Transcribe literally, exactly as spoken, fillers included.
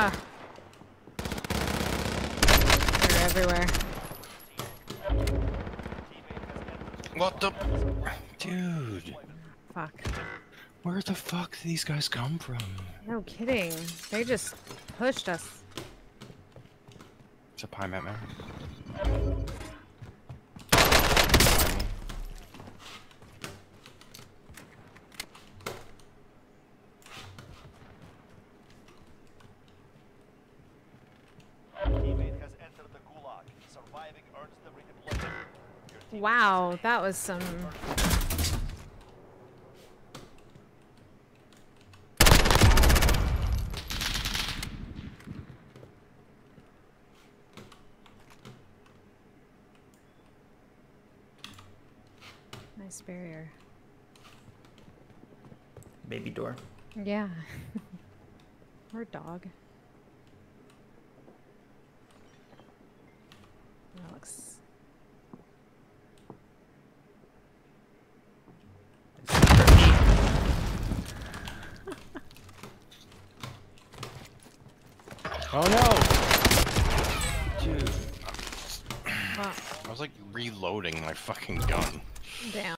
Ah. They're everywhere. What the? Dude. Fuck. Where the fuck did these guys come from? No kidding. They just pushed us. It's a pie map, man. Wow, that was some... Nice barrier. Baby door. Yeah. Or dog. That looks... Oh no! Dude. Wow. I was like reloading my fucking gun. Damn.